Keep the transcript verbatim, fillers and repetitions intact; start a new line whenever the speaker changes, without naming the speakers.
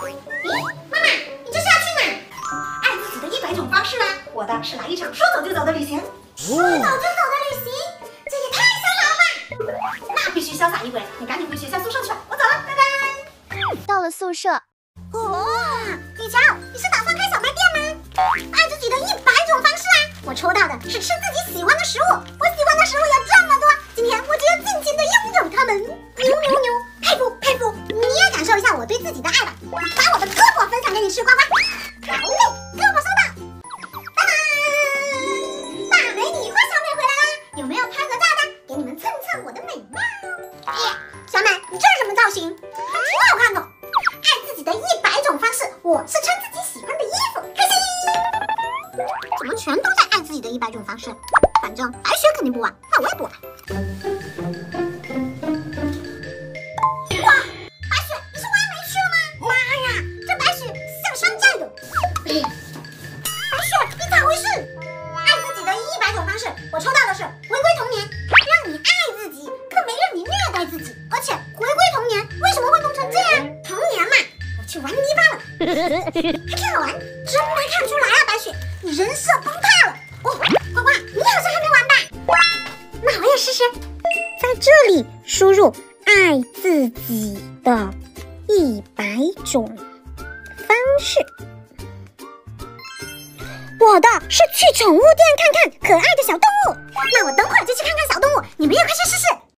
咦，妈妈，你这是要去哪？爱自己的一百种方式啊！我的是来一场说走就走的旅行。说走就走的旅行，这也太潇洒了吧！那必须潇洒一回，你赶紧回学校宿舍去吧，我走了，拜拜。
到了宿舍，
哇，李乔，你是打算开小卖店吗？爱自己的一百种方式啊！我抽到的是吃自己喜欢的食物，我喜欢的食物有这么多，今天我就要尽情的拥有它们。牛牛牛，佩服佩服！你也感受一下我对自己的爱吧，把我的胳膊分享给你吃，乖乖。好嘞，胳膊收到。拜拜！大美女花小美回来啦，有没有拍个照的？给你们蹭蹭我的美貌。耶，小美，你这是什么造型？还挺好看的。爱自己的一百种方式，我是穿自己喜欢的衣服，开心。怎么全都在爱自己的一百种方式？反正白雪肯定不玩，那我也不玩。哇，白雪，你是挖煤去了吗？妈呀，这白雪像山寨的。白雪，你咋回事？爱自己的一百种方式，我抽到的是回归童年，让你爱自己，可没让你虐待自己。而且回归童年为什么会弄成这样？童年嘛，我去玩泥巴了，还挺好玩。真没看出来啊，白雪，你人设崩塌了。哦，呱呱，你好像还没完吧？那我也试试，在这里输入爱自己的一百种方式。我的是去宠物店看看可爱的小动物，那我等会儿就去看看小动物，你们也快去试试。